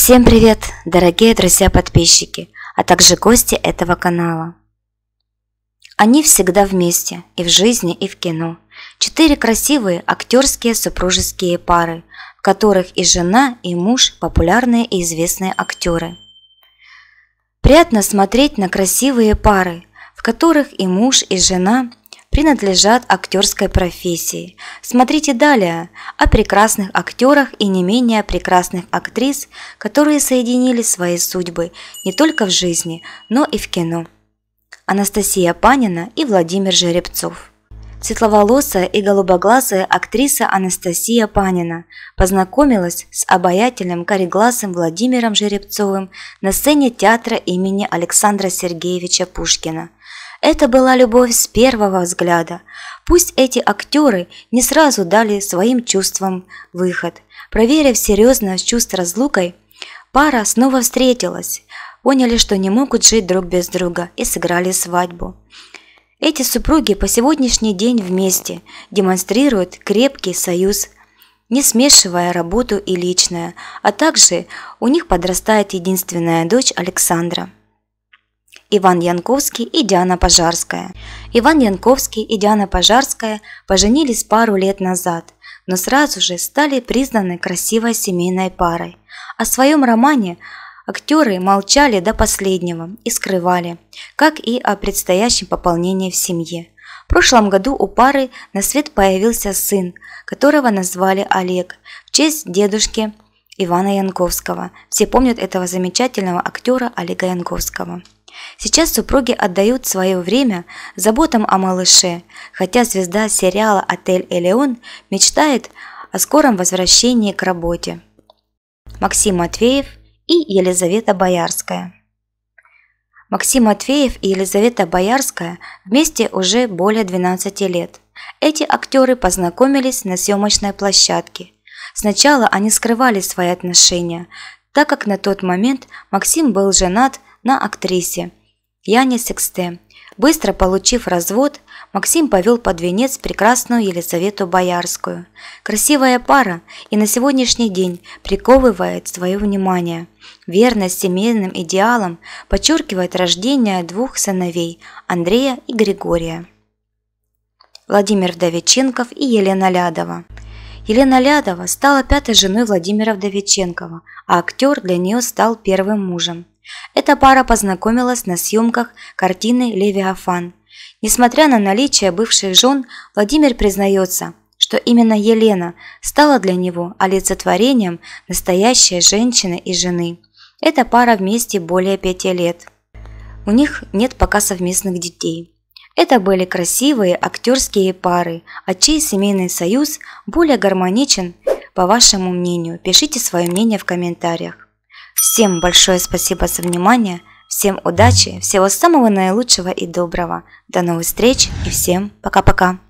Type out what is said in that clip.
Всем привет, дорогие друзья-подписчики, а также гости этого канала. Они всегда вместе и в жизни, и в кино. 4 красивые актерские супружеские пары, в которых и жена, и муж популярные и известные актеры. Приятно смотреть на красивые пары, в которых и муж, и жена принадлежат актерской профессии. Смотрите далее о прекрасных актерах и не менее прекрасных актрис, которые соединили свои судьбы не только в жизни, но и в кино. Анастасия Панина и Владимир Жеребцов. Светловолосая и голубоглазая актриса Анастасия Панина познакомилась с обаятельным кореглазым Владимиром Жеребцовым на сцене театра имени Александра Сергеевича Пушкина. Это была любовь с первого взгляда. Пусть эти актеры не сразу дали своим чувствам выход. Проверив серьезность чувств разлукой, пара снова встретилась, поняли, что не могут жить друг без друга и сыграли свадьбу. Эти супруги по сегодняшний день вместе демонстрируют крепкий союз, не смешивая работу и личное, а также у них подрастает единственная дочь Александра. Иван Янковский и Диана Пожарская. Иван Янковский и Диана Пожарская поженились пару лет назад, но сразу же стали признаны красивой семейной парой. О своем романе актеры молчали до последнего и скрывали, как и о предстоящем пополнении в семье. В прошлом году у пары на свет появился сын, которого назвали Олег в честь дедушки Ивана Янковского. Все помнят этого замечательного актера Олега Янковского. Сейчас супруги отдают свое время заботам о малыше, хотя звезда сериала «Отель Элеон» мечтает о скором возвращении к работе. Максим Матвеев и Елизавета Боярская. Максим Матвеев и Елизавета Боярская вместе уже более 12 лет. Эти актеры познакомились на съемочной площадке. Сначала они скрывали свои отношения, так как на тот момент Максим был женат на актрисе Яне Сексте. Быстро получив развод, Максим повел под венец прекрасную Елизавету Боярскую. Красивая пара и на сегодняшний день приковывает свое внимание. Верность семейным идеалам подчеркивает рождение 2 сыновей – Андрея и Григория. Владимир Вдовиченков и Елена Лядова. Елена Лядова стала 5-й женой Владимира Вдовиченкова, а актер для нее стал первым мужем. Эта пара познакомилась на съемках картины «Левиафан». Несмотря на наличие бывших жен, Владимир признается, что именно Елена стала для него олицетворением настоящей женщины и жены. Эта пара вместе более 5 лет. У них нет пока совместных детей. Это были красивые актерские пары, а чей семейный союз более гармоничен, по вашему мнению? Пишите свое мнение в комментариях. Всем большое спасибо за внимание, всем удачи, всего самого наилучшего и доброго. До новых встреч и всем пока-пока.